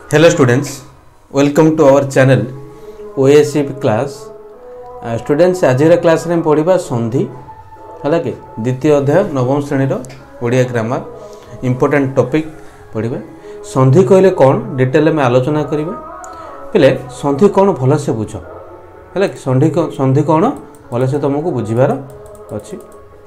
Hello students, welcome to our channel OASP class. Students आज class रे पढ़िबा संधि हला के द्वितीय अध्याय नवम श्रेणी रो ओडिया ग्रामर इंपोर्टेंट टॉपिक पढ़िबा। संधि कहले कोन डिटेल में आलोचना करिबा। पहले संधि कोन भलो से बुझो हला कि संधि कोन भलो से तुमको बुझिबार अछि।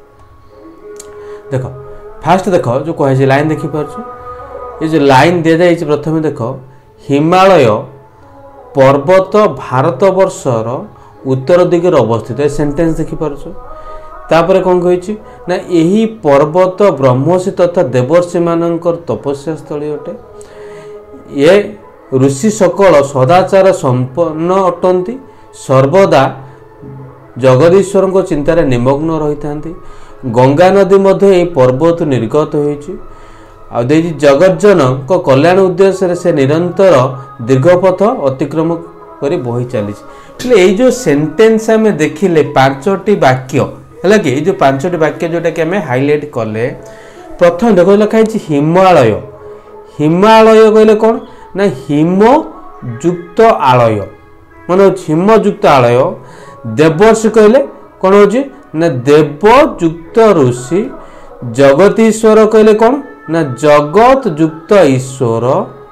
देखो फास्ट देखो जो कहे लाइन देखि पारछु ये जो लाइन दे जाए प्रथम देख हिमालय पर्वत भारत वर्षर उत्तर दिगरे अवस्थित सेंटेंस देखिपारछु। तापर कौन कही ना यही पर्वत ब्रह्मर्षि तथा देवर्षि मानकर तपस्या स्थली अटे। ये ऋषि सकल सदाचार संपन्न अटंती सर्वदा जगदीश्वर चिंतार निमग्न रही था। गंगा नदी मध्य यही पर्वत निर्गत होइछि। जगज्जन को कल्याण उद्देश्य से निरंतर दीर्घपथ अतिक्रम कर बही चली। ये जो सेंटेंस आम देखिले पांचटी वाक्य है कि ये जो पांचटी वाक्य जोटा कि आम हाइलाइट कले प्रथम देख लिखाई हिमालय। हिमालय कहले कौन ना हिम युक्त आलय मन हिमयुक्त आलय। देवर्षि कहले कौन हो ना देवयुक्त ऋषि। जगतीश्वर कहले कौन ना जगत युक्त ईश्वर।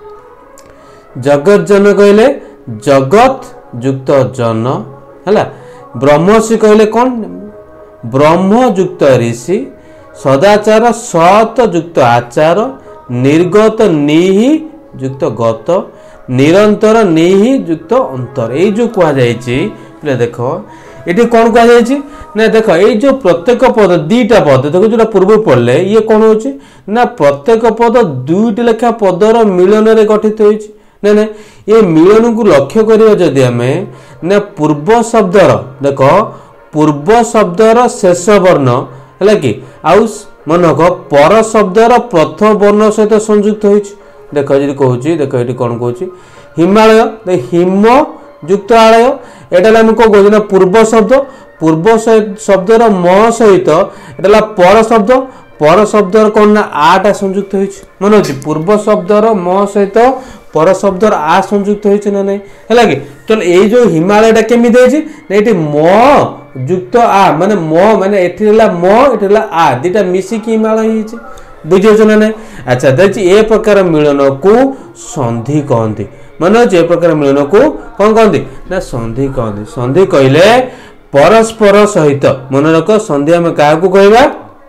जगज्जन कहले जगत युक्त जन है। ब्रह्मर्षि कहले कौन ब्रह्म युक्त ऋषि। सदाचार सत युक्त आचार। निर्गत निहि युक्त गत। निरंतर निहि युक्त अंतर। ये जो कह जाए देख ये कौन कह जाए ना देख ये जो प्रत्येक पद दीटा पद देखो जो पूर्व पढ़ले ये कौन हो ना प्रत्येक पद दुईट लेखा पदर मिलन रे गठित होइछि। ना ना ये मिलन को लक्ष्य करिया जदि आमे ना पूर्व शब्दर देख पूर्व शब्दर शेष वर्ण है कि आउ मनक पर शब्दर प्रथम वर्ण सहित संयुक्त होइछि। देख जी कहूँ देख ये कौन कहूँ हिमालय हिम युक्त आलय। एटा आम कौन कहना पूर्व शब्द। पूर्व शब्दर म सहित एटा पर शब्द। पर शब्दर कौन ना आटा संयुक्त होइछि। मन अछि पूर्व शब्दर म सहित पर शब्दर आ संयुक्त होइछि ना नहीं है कि चल ये जो हिमालयटा केमी देछि ना एटी म युक्त आ माने म माने एठी म एठी आ दीटा मिसिक हिमालय होइछि। बुझियो ना नहीं। अच्छा देखि ए प्रकार मिलन को संधि कहंती। माने जे प्रकार मिलन को कौन कहंती ना संधि कहंती। संधि कहले परस्पर सहित मन रख संधि आम क्या कहवा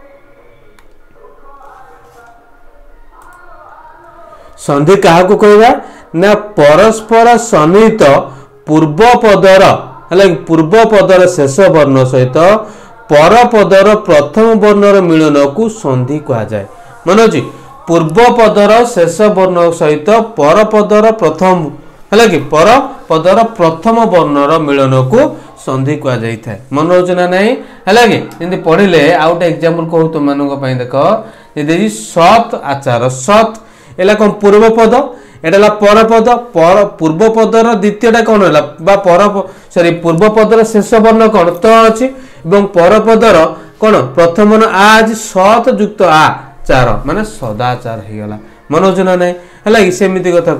संधि क्या कहवा ना परस्पर सन्निहित पूर्व पदर है पूर्व पदर शेष वर्ण सहित पर पदर प्रथम वर्णर मिलन को संधि कह जाए। मन अच्छी पूर्व पदर शेष वर्ण सहित पर पदर प्रथम है कि पर पदर प्रथम वर्णर मिलन को संधि कह जाए। मन रोच ना नहीं है कि पढ़िले आउ गोटे एग्जांपल कहूँ तुम मानक देख ये सत आचार। सत एला कौन पूर्व पद एटा पर पद। पर पूर्व पदर द्वितीयटा कौन है पर सॉरी पूर्व पदर शेष वर्ण कौन त अच्छी पर पदर कौन प्रथम वर्ण आज सत युक्त आचार माने सदाचार हो गला। मनोज ना नहीं है सेमती कथा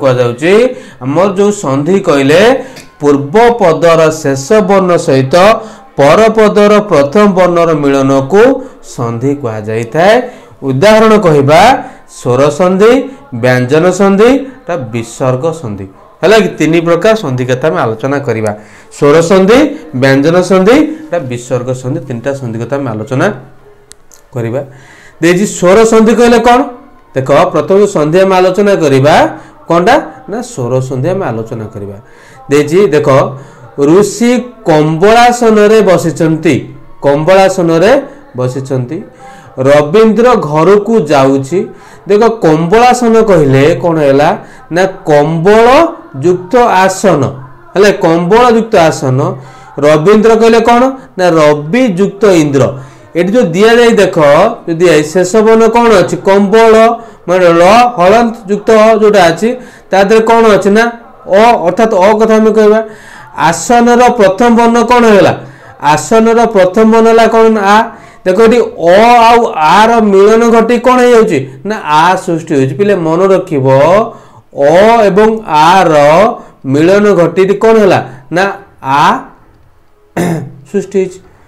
कहर जो संधि कहले पूर्व पदर शेष वर्ण सहित पर पदर प्रथम वर्णर मिलन को संधि कह जाए। उदाहरण कहवा स्वर संधि व्यंजन संधि विसर्ग संधि है कि तीन प्रकार संधि कथा में आलोचना करवा। स्वर संधि व्यंजन संधि विसर्ग संधि तीनटा संधि कथा में आलोचना करवा। देखिए स्वर संधि कहले कौन देख प्रथम संधि आम आलोचना करवा कौनटा ना स्वर संधि आम आलोचना करवा। देखिए देख ऋषि कंबलासन रे बसिचंती। कंबलासन रे बसिचंती। रवींद्र घर को जाउची। देख कंबलासन कहले कौन है ना कंबल युक्त आसन है कंबल युक्त आसन। रवींद्र कहले कौन ना रवि युक्त इंद्र। ये जो दिया जाए देख जो दिया शेष वर्ण कौन अच्छी कंबल माने ल हलंत युक्त जोटा अच्छी तादर कौन अच्छी ना अ अर्थात अ कथा आम कहवा। आसन प्रथम वर्ण कौन है आसन प्रथम वर्ण है कौन आ। देखो ये अ आउ आर मिलन घटी कौन हो ना आ सृष्टि हो। पिले मन रखिब अ एवं आ रो मिलन घटी कौन है ना आ सृष्टि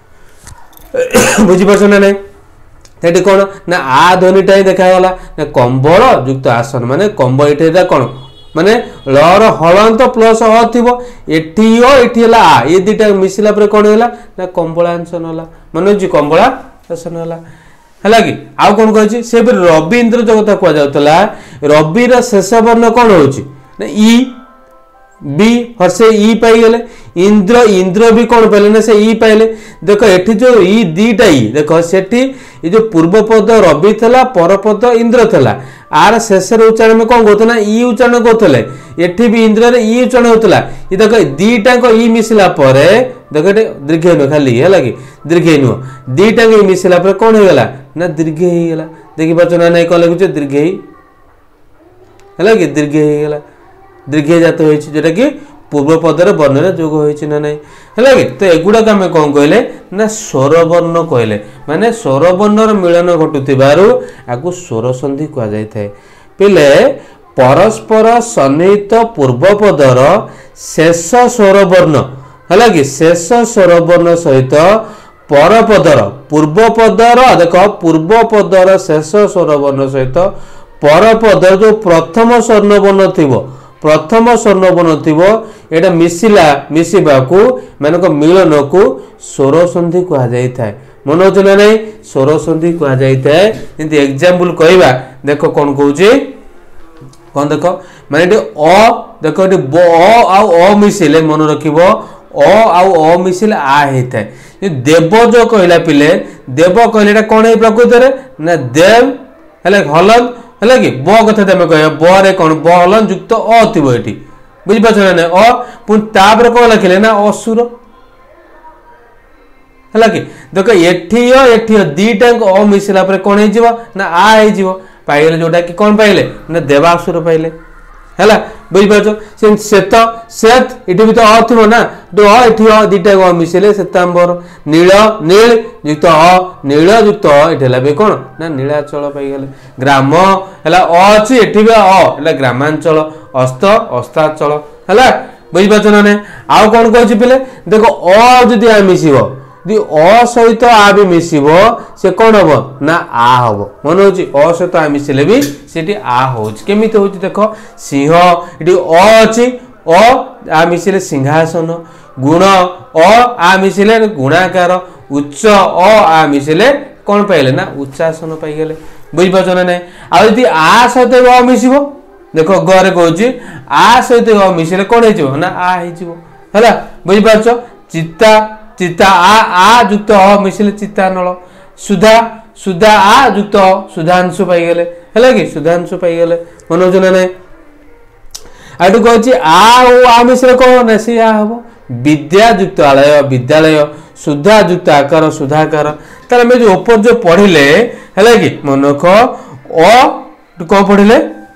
बुझीपार ना नहीं कौन ना आ ध्वनिटा ही देखागला ना कंबल युक्त आसन माने कंबल ये कौन माने लर हलंत प्लस अ थी एटी एटी आ ये दुटा मिसला कौन है ना कंबलांसन है मन कंबलासन है कि आउ कौन कही से रवि इंद्र जो कथा कहला रविर शेष वर्ण कौन हो ई बी हर्षे ई पाइगले इंद्र इंद्र भी कौन पाइले ना से ई पाइले देख एठी जो ई दीटा ई देख सेठी ये जो पूर्व पद रवि थला पर पद इंद्र थला आर शेष उच्चारण में कौन कहते ना ई उच्चारण कहते एठी भी इंद्र रे ई उच्चारण होतला ये देख दीटा को ई मिसला परे देख एटे दीर्घ न खाली है कि दीर्घ नु दीटा को ई मिसला परे कौन हो गला ना दीर्घ ही गला देखि पाछो ना नहीं कौन लिखुचे दीर्घ ही है कि दीर्घ ही गला दीर्घ जात हो जोटा कि पूर्व पदर वर्ण जोग होना ना है कि तो एगुड़ाक आम कौन कहले ना स्वर वर्ण कहले माने स्वर वर्णर मिलन घटुथिबारु आकु स्वर संधि कहा जाय थाए पिले परस्पर सन्निहित पूर्व पदर शेष स्वर वर्ण है कि शेष स्वर वर्ण सहित पर पदर पूर्व पदर देख पूर्व पदर शेष स्वर वर्ण सहित पर पदर जो प्रथम स्वर्ण वर्ण थिबो प्रथम स्वर्ण वर्ण थिबो एटा मिसिला मिसिबाकू मानक मिलन को स्वर संधि कहा जाय थाए मन होछ ना नहीं स्वर संधि कहा जाय थाए जेंति एग्जांपल कहबा देखो कौन कहूची कौन देख माने अ देख अ आ अ मिसिले मन रखिबो अ आ मिसिले आ हेताए देव जो कहला पिले देव कहले कौन है प्रकृत रे ना देव है हलन है कि ब कथा तुम कह ब कौन ब हलन युक्त अ थी ये बुझीपार ना अ पुणी तापर कौन लिखिले ना असुर है कि देख एठी दीटा अ मिसला कौन हो ना आ हो पाइले जोटा कि कौन पाइले ना देवासुर पाइले है बुझीपार श्वेत श्वेत ये भी तो अ थी ना तो एटी दीटा अ मिसले श्वेतांबर नील नील युक्त अ नील युक्त अ ये कौन ना नीलाचल पाइगले ग्राम है अच्छी एटी भी अ ग्रामांचल अस्त अस्ताचल है बुझीपार ना आउ कौन कह पे देख अ जदि आ मिसिब यदि अ सहित आ भी मिसिब से कौन हम ना आ हम मन हो अ सहित आ मिसिले भी सेठी आ होमी हो देख सिंह ये अ अच्छी अ आ मिसिले सिंहासन गुण अ आ मिसिले गुणाकार उच्च अ आ मिसिले कौन पाइले ना उच्चासन पाइगले बुझीपार ना आदि आ सहित अ मिसिब देख गरे कहूँ आ सहित अ मिसिले कौन हो ना आ है बुझीपार चित्ता चित्ता आ युक्त अ मिसिले चित्ता नल सुधा सुधा आ युक्त सुधांशु पाइगले है कि सुधांशु पाइगले मन हो ना आठ कहूँ आ मिसिले कौन ना सी आ हम विद्या युक्त आलय विद्यालय सुधा युक्त आकार सुधाकार तार आम जो ऊपर जो पढ़िले है कि मनख अ कौन पढ़िले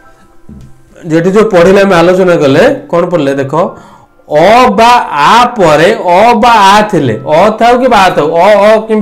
जेठी जो पढ़िले आम आलोचना कले कौन पढ़ले देख अ बा आ परे अ बा आ थिले अ थाउ कि बा थाउ अ कि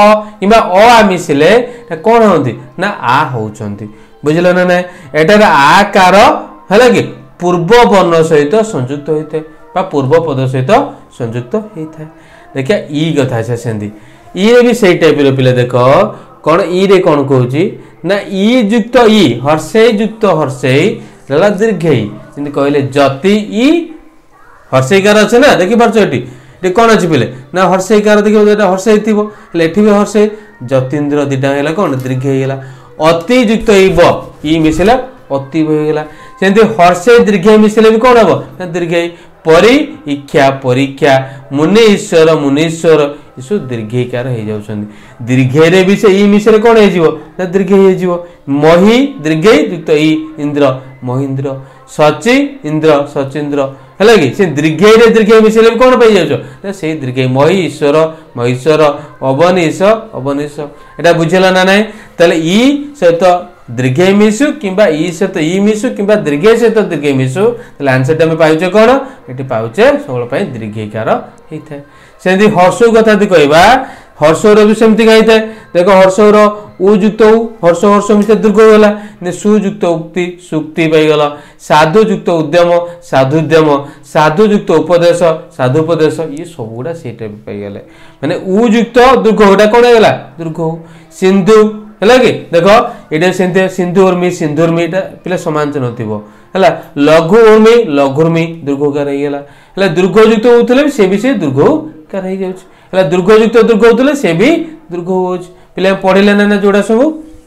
आ मिसिले कौन होती ना आ होउचंती बुझिल ना ना एटार आकार है कि पूर्व वर्ण सहित संयुक्त होते पूर्व पद सहित संयुक्त होता है देखिए ई कथा सेमती ई रे भी से टाइप पिले देख कौन ई रे कौन कहूँ ना ई युक्त ई हर्षे युक्त हर्षे दीर्घ ई कहले जति ई हर्षईकार अच्छे ना देखिपार ये कौन अच्छी पिले ना हर्षईकार देखिए हर्षई थी भी हर्षई जतीन्द्र दीटा है कौन दीर्घ होगा अति युक्त ई मिसिला अति होगा सेमती हर्षे दीर्घ मिसिले भी कौन हम ना दीर्घ परी इच्छा परीक्षा मुनीश्वर मुनीश्वर ये दीर्घकार हो दीर्घ भी से ई मिसिले कौन हो दीर्घ हो मही दीर्घ युक्त ई इंद्र महींद्र सची इंद्र सचिंद्र है कि से दीर्घ दीर्घ मिसिले कौन पाई जाओ से दीर्घ मही ईश्वर महेश्वर अवनीश अवनीश एटा बुझेला ना ना ताले ई सहित दीर्घ मिसु किंबा ई सहित ई मिसु किंबा दीर्घ सहित दीर्घ मिसु ताले आंसर टा पाउचे कौन ये पाउचे सबल दीर्घकार होता है सेमती हर्षु कथा कहवा हर्षर भी सेमती गाई थाए देख हर्षर उयुक्त हर्ष हर्ष मिसे दीर्घ होगा सुयुक्त उक्ति सुक्ति पाईगला साधुयुक्त उद्यम साधुद्यम साधुयुक्त उपदेश साधुपदेश ये सब गुड़ा से पाईगले माने उयुक्त दीर्घ होगा कौन है दीर्घ सिंधु है कि देख ये सिंधु उर्मी सिंधुर्मी पे सामान चिन्ह थी है लघु उर्मी लघुर्मी दीर्घकार है दीर्घयुक्त होते सी भी से दीर्घकार हो दीर्घयुक्त दीर्घ होते सी भी दीर्घ हो पे पढ़ले ना जोड़ा सब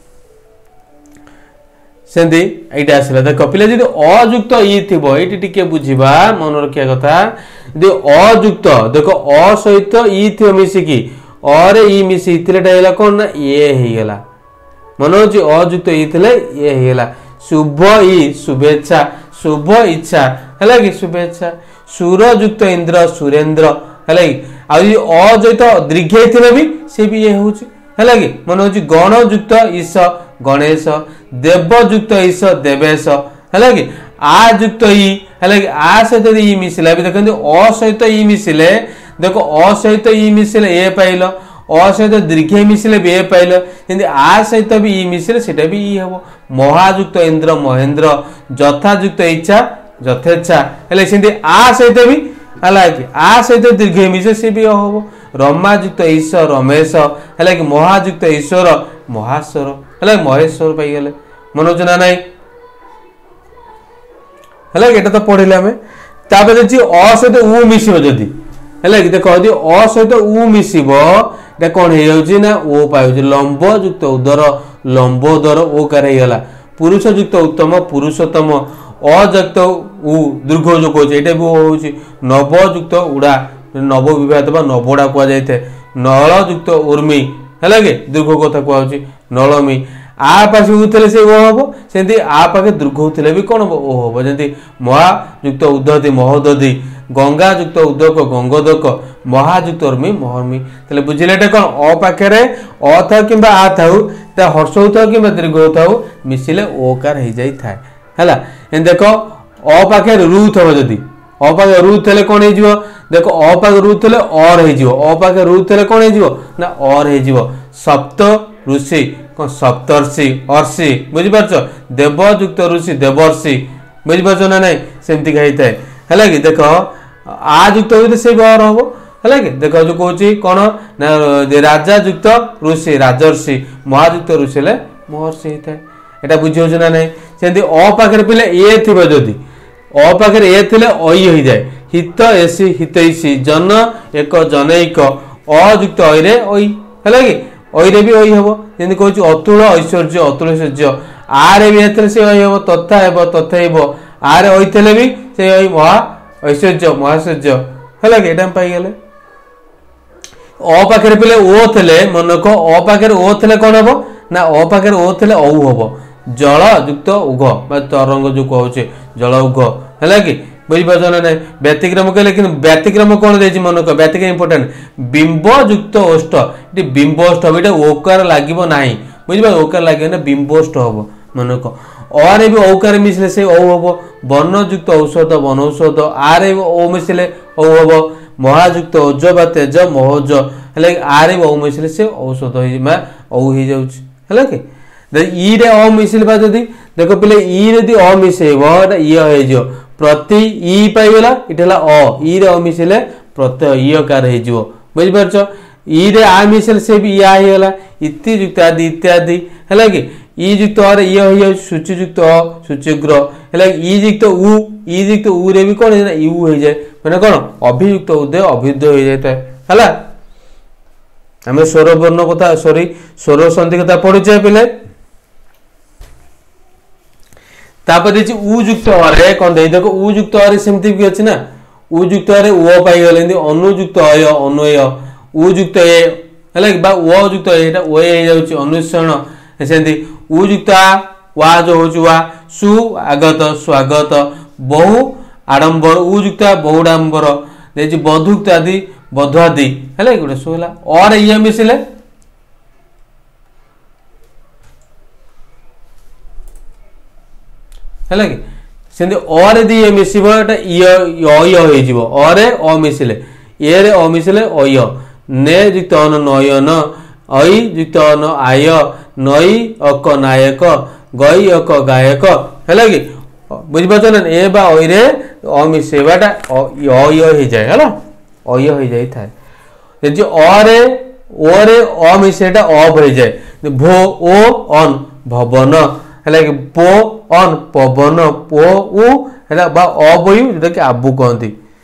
सेमती ये आसला देख पे जी अयुक्त इ थी ये टी बुझा मन रखा कथा यदि अयुक्त देख अ सहित इ थी मिसिकी अरे इ मिसी कौन ना ये होगा मन हो अयुक्त इ थे ये होगा शुभ इ शुभेच्छा शुभ इच्छा है कि शुभेच्छा सुरयुक्त इंद्र सुरेन्द्र है अजयित दीर्घ थे भी सी भी ये हूँ है कि मन हो गणयुक्त ईश गणेश देवयुक्त ईश देवेश है कि आयुक्त इ है कि आ सहित इ मिसिला भी देखते अ सहित इ मिसिले देख अ सहित इ मिसिले ए पाइल अ सहित दीर्घ मिसिले भी ए पाइल जमी आ सहित भी इ मिसिले सेटा भी इ हम महायुक्त इंद्र महेंद्र यथायुक्त इच्छा यथेच्छा है सेमती आ सहित भी है कि आ सहित दीर्घ मिसे सी भी हम रमायुक्त ईश्वर रमेश है कि महायुक्त ईश्वर महाश्वर है महेश्वर पाईगले मनोज ना नाई है कि तो पढ़ले आम तापर अ सहित उ मिसिब जदि है कि देख यदि अ सहित उ मिसिब कौन हो ओ पाई लंब युक्त उदर लंबोदर ओ कार होगा पुरुष युक्त उत्तम पुरुषोत्तम अयुक्त उ दीर्घ जो कहे ये भी हूँ नवयुक्त उड़ा नव विवाह नवड़ा कहुए नलयुक्त उर्मी है कि दीर्घ कथा कहुच्छी नलमी आ पाखे उठे से ओ हम सेमती आ पाखे दीर्घ उठे भी कौन हम ओ हम जमी महायुक्त उद्धति महोदधि गंगायुक्त उदक गंगोदक महायुक्त उर्मी महर्मी तेल बुझे कौन अ पाखे अ था कि आ था हर्ष होता कि दीर्घ होता मिसिले ओ कार हो जाए है देख अ पाखे रु थब जदि अ पाखे रु थे कौन हो देख अ पाखे रु थे अर हो अ पाखे रु थे कौन हो अर हो सप्त ऋषि कौन सप्तर्षि अर्षि बुझीपार देवयुक्त ऋषि देवर्षि बुझीपार ना ना सेमती कही थाए है कि देख आयुक्त होते से भी अर हम है कि देख जो कौन कौन ना राजा युक्त ऋषि राजर्षि महायुक्त ऋषि महर्षि होता है एटा बुझी हो ना ना सेमती अ पाखे पे ए थी जदि अ पाखे ए थे अई हो जाए हित एसी हितैषी जन एक जनैक अयुक्त अरे ओई है कि ओईरे भी ओई हम जमी कह अतुल ऐश्वर्य अतुल ऐश्वर्य आरे भी एथे से ओई हम तथा हेब तथा आरे ओई थे भी से ओई महा ऐश्वर्य महाऐश्वर्य है कि ये पाईगले अ पाखे पे ओ थे मन रख अ पाखे ओ थे कौन हम ना अ पाखे ओ थे औ हम जल युक्त उघ तरंग जो कहे जल उघ है कि बुझीपार ना ना व्यतिक्रम कहले कि व्यतिक्रम कौन दे मन को व्यतिक्रम इंपोर्टेंट बिंब युक्त ओष्ठ ये बिंबोष्ठ हम ये ओकार लगे ना बुझे ओकार लगे ना बिंबोष्ठ हम मन को अरे भी औकार मिसले से औ हम वर्णयुक्त औषध वनौषध आरे ओ मिसले औ हम महायुक्त ओज बा तेज महोज है आरे भी औ मिसले से औषध औ हो जाए कि इ रे अ मिसिल जदि देख पे इ रे अ मिसेब इ हो प्रति इ पाईगला इटा अ इ रे अ मिसिले प्रत्यय ईकार हो बुझीपार इ रे आ मिसिल से भी या होगा इति युक्त आदि इत्यादि है कि इ युक्त अरे ये हो सूचियुक्त अ सूच्यग्र है इ युक्त उ इ युक्त उ रे भी कौन यू हो जाए मैंने कौन अभियुक्त उदय अभ्युदय हो जाता है आम स्वर वर्ण कथा सॉरी स्वर संधि कथा पढ़ुचे पे तापर देखिए उयुक्त अरे कौन दे देखो उयुक्त अरे सेमती भी अच्छी ना उयुक्त अरे ओ पाईगले अनुयुक्त अय अन्वय उयुक्त ए है युक्त एटा ओ हो अनुसरण सेमती उयुक्त वा जो हो वा सुआगत स्वागत बहु आडंबर उयुक्त बहुडांबर देखिए बधुक्त आदि बधुआदि है गोटे शो है और ये मिसिले है कि सेमती अरे दी मिसिब अरे अ मिसिले ए रे अ मिसिले अय ने युक्त अन नयन, ऐ युक्त अन आय, नई अक नायक, गई अक गायक है कि बुझीपार ना ए बा ओई रे अ मिसेबाटा अय हो जाए है अय हो जाए थाए जे ओ रे अ मिसेटा अब हो जाए भो ओ अन भवन है कि पो अन पवन पो उ है बा अबयु जोटा कि आबू कहती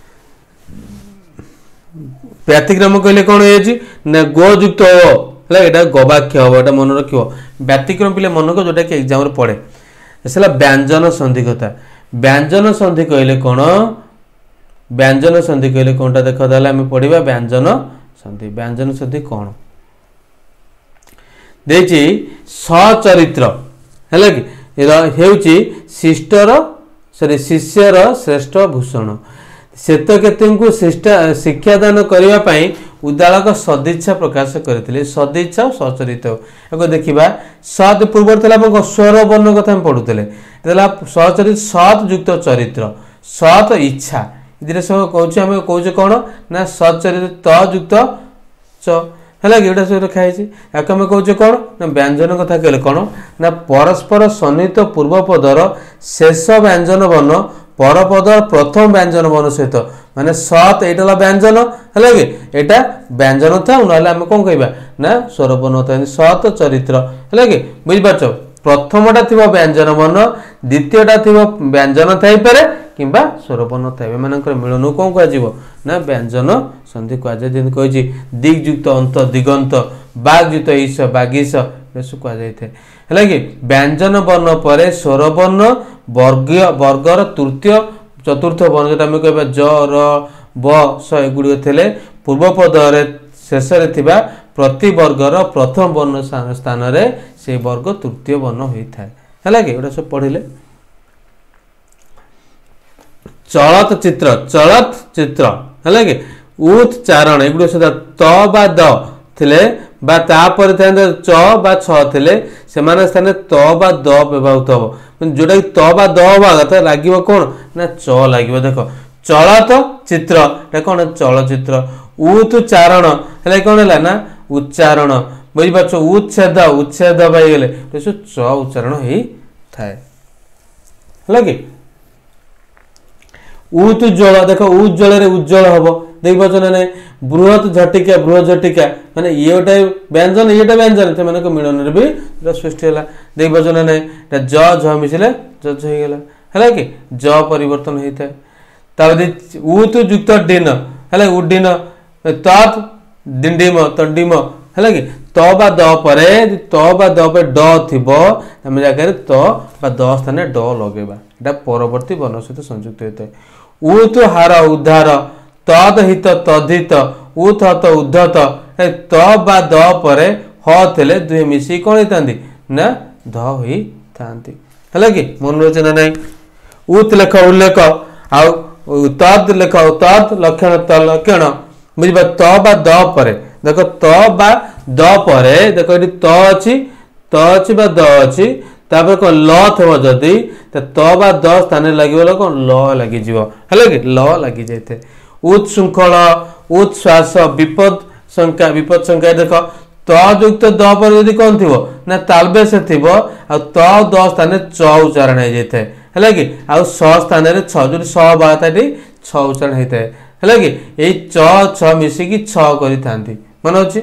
व्यतिक्रम कहले कौन हो गो युक्त है यहाँ गवाक्ष हम यहाँ मन रख व्यतिक्रम पिले मन को जोटा कि एग्जाम पड़े से व्यंजन संधि कथा व्यंजन संधि कहले कौन व्यंजन संधि कहले कौनटा देख आम पढ़ा व्यंजन संधि कौन देची सचरित्र है कि शिष्टर सॉरी शिष्यर श्रेष्ठ भूषण श्वेत केतु को शिक्षादान करने उदालक सदिच्छा प्रकाश करते सदिच्छा सचरित्र देखा सत पूर्व स्वर वर्ण कथा पढ़ुले सचरित्र सत युक्त चरित्र सत इच्छा ये सब कौच आम कौचे कौन ना सचरित्र त युक्त च है कि सब रखा है आम कौचे कौन ना व्यंजन कथा कहले कौन ना परस्पर सन्निहित पूर्वपदर शेष व्यंजन वर्ण परपदर प्रथम व्यंजन वर्ण सहित माने सत यहाँ व्यंजन है कि यहाँ व्यंजन था ना आम कौन कह ना स्वरपर्ण था सत चरित्र है कि बुझीपार प्रथमटा थी व्यंजन वर्ण द्वितीयटा थी व्यंजन थाईपे कि स्वरपर्ण थाई मिलन कौन कह ना व्यंजन संधि कहुए कही दिग्युक्त अंत दिगंत बागयुक्त ईश बागीश कहुए है कि व्यंजन वर्ण पर स्वर वर्ण वर्गर तृतीय चतुर्थ वर्ण जो आम कह ज र ब स एगुड़ थे पूर्वपदर शेष प्रति वर्गर प्रथम वर्ण स्थान से वर्ग तृतीय वर्ण होता है कि गोटा सब पढ़िले चलत चित्र है कि उच्चारण एगुड़ सदा त बा द थिले बा तापर च बा छ थिले सेमान स्थान त बा द व्यवहृत हम जोटा कि त बा द हवा कथा लगे कौन ना च लगे देख चलत चित्र कौन चलचित्र उच्चारण है कौन है ना उच्चारण बुझीपार उच्छेद उच्छेद पाईगले च उच्चारण होता है कि उज्ज्वल देख उज्ज्वल उज्ज्वल हम देख पाच ना बृहत झटिका बृहत झटिका माने ये गोटे व्यंजन ये व्यंजन से मिलन भी सृष्टि है देख पाच ना ज झ मिसिले जज होगला है कि ज परिवर्तन होता है उत युक्त डिन है उड्डीन तत् डिंडिम तंडिम है कि त बा द पर त बा द पर ड थी आम जगह त बा द स्थान ड लगेगा यहाँ परवर्ती वर्ण सहित संयुक्त होता है उत हार उद्धार तद हित तद्धित उत हत उद्धत त बा द पर ह थे दुहे मिसी कौन होता ना ध होई थांती है कि मन रोचे ना नहीं उत लेख उल्लेख आउ तद लेख तद लक्षण तलक्षण बुझा त बा द पर देख त बा द पर देख ये त अच्छी बा द अच्छी तापर कौन ल थे जदि त बा द स्थान लगे कौन ल लगी है कि ल लगी जाए उत्शृंखल उत्श्वास विपद संख्या देख त युक्त द पर यदि कौन थी ना तालबेश थी त द स्थान च उच्चारण हो जाए है कि आउ स स्थान जो स बाता छ उच्चारण होता है कि यही छ मिसिकी छ करी मन अच्छी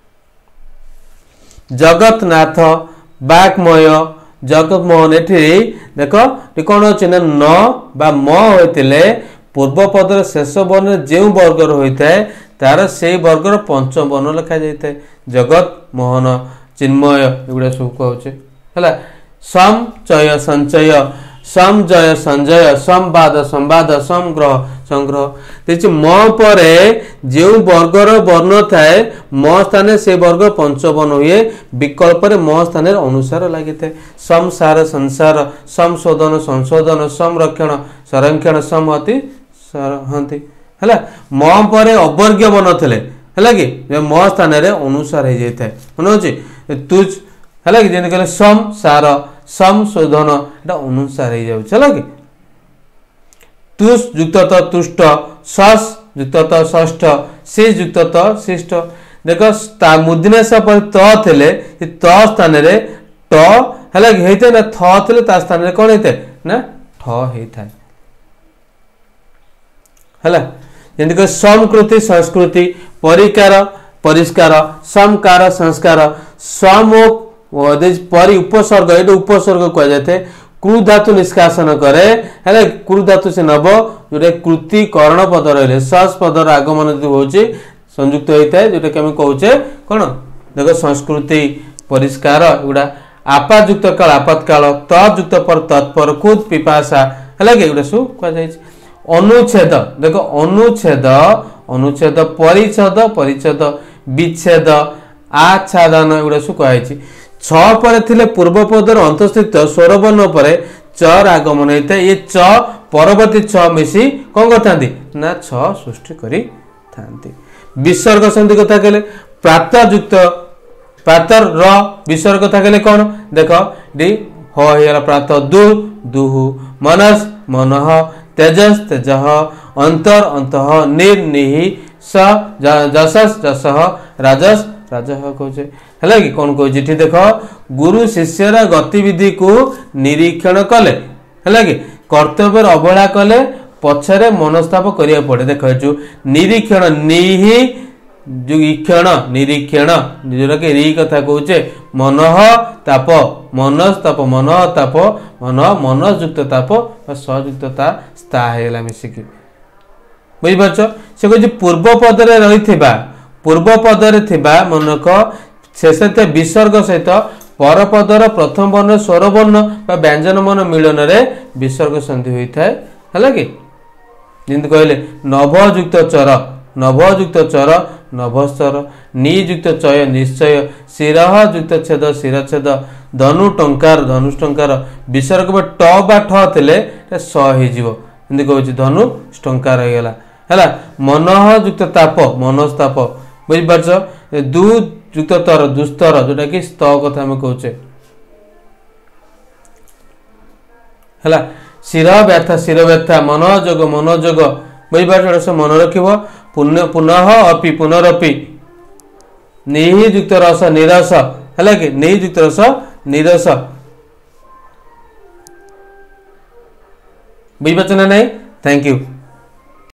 जगतनाथ बाकमय जगत मोहन ये देख कौन अच्छे ना न बा म होते पूर्वपदर शेष वर्ण जो वर्गर होता है तार से वर्गर पंचम वर्ण लिखा जाता है जगत मोहन चिन्मय एगुड़ा सब कहे है समचय संचय समजय संजय संवाद संवाद संग्रह संग्रह देखिए म पर जो वर्गर वर्ण थाए म स्थान से वर्ग पंचवर्ण हुए विकल्प म स्थान अनुसार लगी था संसार संसार संशोधन संशोधन संरक्षण संरक्षण संहति सहति है म पर अवर्ग्य वर्ण थे है कि म स्थान अनुसार हो जाए मन अच्छे तुझ है कि कहले संसार संशोधन ये अनुसार हो जाए कि तुष युक्त तुष्ट सस युक्त त षष्ठ शिष्ट युक्त त शिष्ट देख मूर्धन्य स पर त थिले त स्थान रे ट हला हेते ना थ थिले ता स्थान रे कोन हेते ना ठ हेथाय हला जेंति को समकृति संस्कृति परिकार परिष्कार समकार संस्कार सम परि उपसर्ग ये उपसर्ग कह जाते कृ धातु निष्कासन करे हेले कृ धातु से नब जोटे कृति कर्ण पद रहिले सस पदर आगमन होची संयुक्त होता है जोटा कि हम कहूचे कौन देख संस्कृति परिष्कार एगुड़ा आपातयुक्त काल आपातकाल तयुक्त पर तत्पर खुद पिपाशा है कि सब कह अनुच्छेद देख अनुच्छेद अनुच्छेद परिच्छेद परिच्छेद विच्छेद आच्छादन एगुड़ा सब कह पर थिले पूर्व पदर अंतस्थित स्वरवर्ण पर चर आगमन होता है ये च परवर्ती छ मिसी कौन करते ना छ सृष्टि करी थांती विसर्ग संधि कथा कहले प्रातर्युक्त प्रातर र विसर्ग कथा कहले कौन देख डी हो प्रात दु दुहु मनस मनः तेजस तेजः अंतर अंतः निर्निहि स जसस जसः राजस राजः कहे है कि कौन कहे देख गुरु शिष्यर गतिविधि को निरीक्षण कले है कि कर्तव्य अवहेला कले पछरे मनस्ताप करिया पड़े देख जो निरीक्षण निहि जो ईक्षण निरीक्षण जोरा कि री कथा कहूचे मनः ताप मनस्ताप मनः ताप मनः मनसयुक्त ताप सयुक्तता स्था है मिसिकी बुझिपारछ से कह पूर्व पदरे रही पूर्व पदरे थिबा मनक शेष विसर्ग सहित परपदर प्रथम वर्ण स्वर वर्ण व्यंजन मन मिलन रे विसर्ग संधि होता है कि जिंद कहले नभयुक्त चर नभयुक्त चर नभस्तर नियुक्त चय निश्चय शिरयुक्त छेद शिरछेद धनु टंकार धनुष टंकार विसर्ग में ट बा ठ थिले स हो कहूँ धनु टंकार होगा है मनयुक्त ताप मनस्ताप बुझिपारछ दु युक्त तर दुस्तर जोटा कि स्त कथा हम कहूचे है शिर व्यथा शिर व्यथा मनोजोग मनोजोग बुझिपार सब मन रख पुनः अपि पुनरपि नियुक्त रस निरस है कि नियुक्त रस निरस बुझिपारछ ना नहीं थैंक यू।